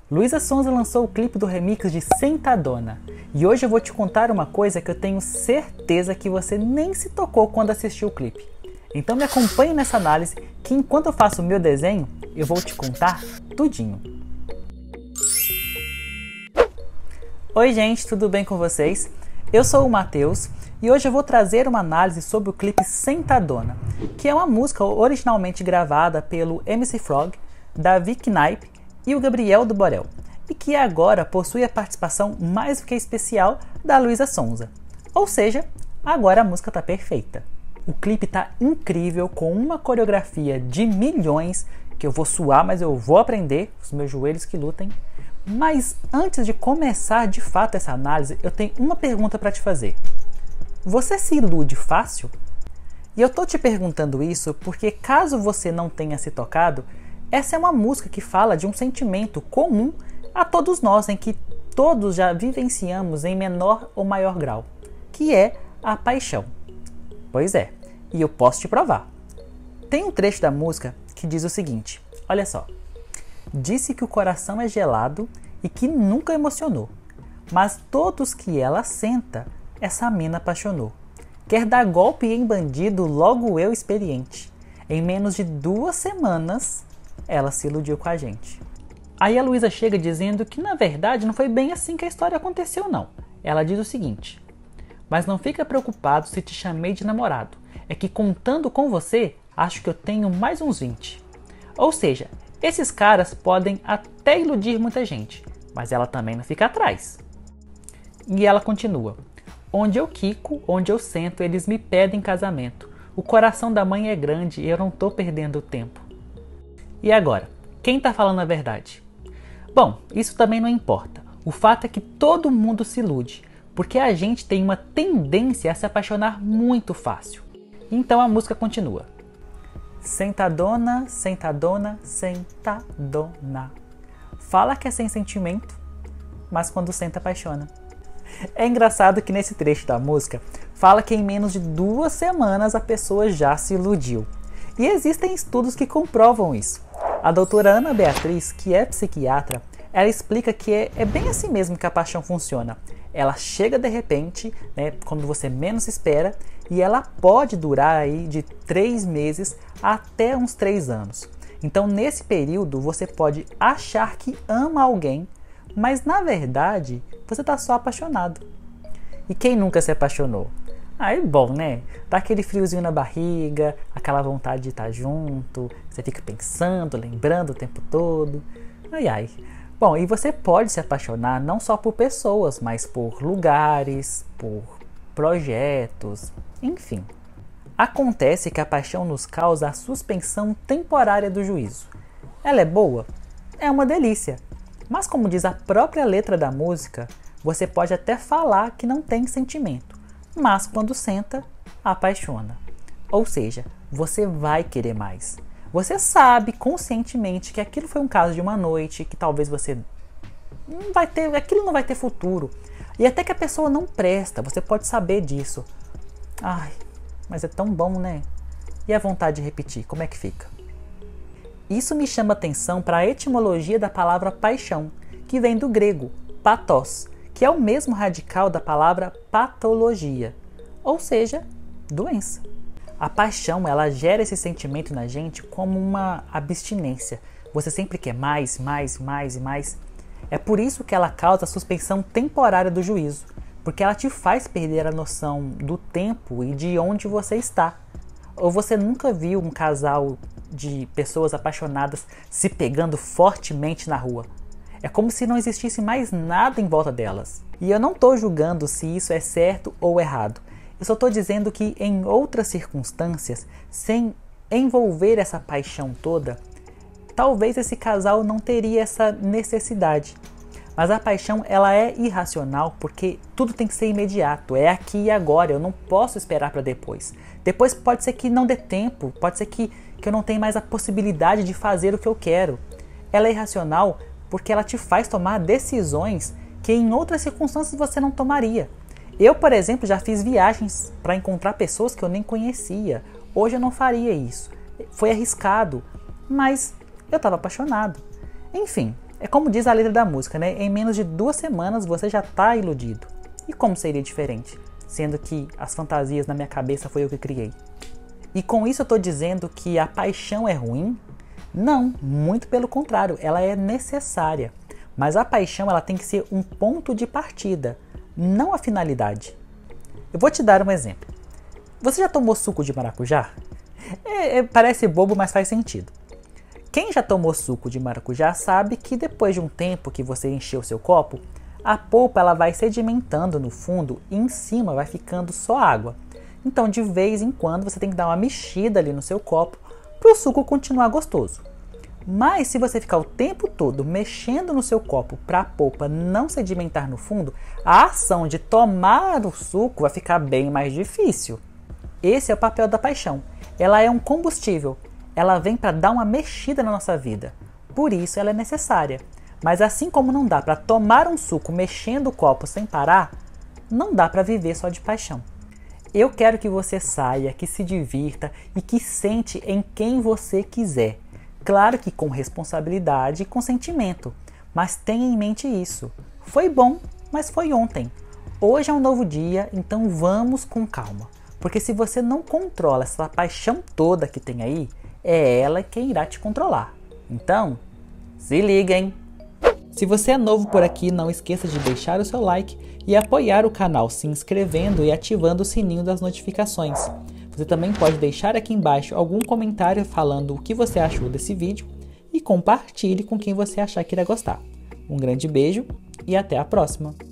Luísa Sonza lançou o clipe do remix de Sentadona. E hoje eu vou te contar uma coisa que eu tenho certeza que você nem se tocou quando assistiu o clipe. Então me acompanhe nessa análise que enquanto eu faço o meu desenho, eu vou te contar tudinho. Oi gente, tudo bem com vocês? Eu sou o Matheus e hoje eu vou trazer uma análise sobre o clipe Sentadona, que é uma música originalmente gravada pelo MC Frog, Davi Knipe e o Gabriel do Borel, e que agora possui a participação mais do que especial da Luísa Sonza. Ou seja, agora a música tá perfeita. O clipe tá incrível, com uma coreografia de milhões, que eu vou suar, mas eu vou aprender, os meus joelhos que lutem. Mas antes de começar de fato essa análise, eu tenho uma pergunta para te fazer. Você se ilude fácil? E eu tô te perguntando isso porque, caso você não tenha se tocado, essa é uma música que fala de um sentimento comum a todos nós, em que todos já vivenciamos em menor ou maior grau, que é a paixão. Pois é, e eu posso te provar. Tem um trecho da música que diz o seguinte, olha só. Disse que o coração é gelado e que nunca emocionou, mas todos que ela senta, essa mina apaixonou. Quer dar golpe em bandido, logo eu experiente. Em menos de 2 semanas, ela se iludiu com a gente. Aí a Luísa chega dizendo que na verdade não foi bem assim que a história aconteceu não. Ela diz o seguinte: mas não fica preocupado se te chamei de namorado. É que contando com você, acho que eu tenho mais uns 20. Ou seja, esses caras podem até iludir muita gente, mas ela também não fica atrás. E ela continua. Onde eu quico, onde eu sento, eles me pedem casamento. O coração da mãe é grande e eu não tô perdendo tempo. E agora, quem tá falando a verdade? Bom, isso também não importa. O fato é que todo mundo se ilude, porque a gente tem uma tendência a se apaixonar muito fácil. Então a música continua. Sentadona, sentadona, sentadona. Fala que é sem sentimento, mas quando senta apaixona. É engraçado que nesse trecho da música fala que em menos de 2 semanas a pessoa já se iludiu. E existem estudos que comprovam isso. A doutora Ana Beatriz, que é psiquiatra, ela explica que é bem assim mesmo que a paixão funciona. Ela chega de repente, quando você menos espera, e ela pode durar aí de 3 meses até uns 3 anos. Então nesse período você pode achar que ama alguém, mas na verdade você está só apaixonado. E quem nunca se apaixonou? Ah, é bom, né? Dá aquele friozinho na barriga, aquela vontade de estar junto, você fica pensando, lembrando o tempo todo. Ai, ai. Bom, e você pode se apaixonar não só por pessoas, mas por lugares, por projetos, enfim. Acontece que a paixão nos causa a suspensão temporária do juízo. Ela é boa? É uma delícia. Mas como diz a própria letra da música, você pode até falar que não tem sentimento, mas quando senta, apaixona. Ou seja, você vai querer mais. Você sabe conscientemente que aquilo foi um caso de uma noite, que talvez você não vai ter, aquilo não vai ter futuro. E até que a pessoa não presta, você pode saber disso. Ai, mas é tão bom, né? E a vontade de repetir, como é que fica? Isso me chama atenção para a etimologia da palavra paixão, que vem do grego pathos, que é o mesmo radical da palavra patologia, ou seja, doença. A paixão, ela gera esse sentimento na gente como uma abstinência. Você sempre quer mais, mais, mais e mais. É por isso que ela causa a suspensão temporária do juízo, porque ela te faz perder a noção do tempo e de onde você está. Ou você nunca viu um casal de pessoas apaixonadas se pegando fortemente na rua? É como se não existisse mais nada em volta delas. E eu não estou julgando se isso é certo ou errado. Eu só estou dizendo que em outras circunstâncias, sem envolver essa paixão toda, talvez esse casal não teria essa necessidade. Mas a paixão, ela é irracional porque tudo tem que ser imediato, é aqui e agora, eu não posso esperar para depois. Depois pode ser que não dê tempo, pode ser que eu não tenha mais a possibilidade de fazer o que eu quero. Ela é irracional porque ela te faz tomar decisões que em outras circunstâncias você não tomaria. Eu, por exemplo, já fiz viagens para encontrar pessoas que eu nem conhecia. Hoje eu não faria isso. Foi arriscado, mas eu estava apaixonado. Enfim, É como diz a letra da música, né? Em menos de 2 semanas você já está iludido. E como seria diferente? Sendo que as fantasias na minha cabeça foi eu que criei. E com isso eu estou dizendo que a paixão é ruim? Não, muito pelo contrário, ela é necessária. Mas a paixão ela tem que ser um ponto de partida, não a finalidade. Eu vou te dar um exemplo. Você já tomou suco de maracujá? Parece bobo, mas faz sentido. Quem já tomou suco de maracujá sabe que depois de um tempo que você encheu seu copo, a polpa ela vai sedimentando no fundo e em cima vai ficando só água. Então de vez em quando você tem que dar uma mexida ali no seu copo para o suco continuar gostoso. Mas se você ficar o tempo todo mexendo no seu copo para a polpa não sedimentar no fundo, a ação de tomar o suco vai ficar bem mais difícil. Esse é o papel da paixão. Ela é um combustível. Ela vem para dar uma mexida na nossa vida. Por isso ela é necessária. Mas assim como não dá para tomar um suco mexendo o copo sem parar, não dá para viver só de paixão. Eu quero que você saia, que se divirta e que sente em quem você quiser. Claro que com responsabilidade e com sentimento. Mas tenha em mente isso. Foi bom, mas foi ontem. Hoje é um novo dia, então vamos com calma. Porque se você não controla essa paixão toda que tem aí, é ela quem irá te controlar. Então, se liguem! Se você é novo por aqui, não esqueça de deixar o seu like e apoiar o canal se inscrevendo e ativando o sininho das notificações. Você também pode deixar aqui embaixo algum comentário falando o que você achou desse vídeo e compartilhe com quem você achar que irá gostar. Um grande beijo e até a próxima!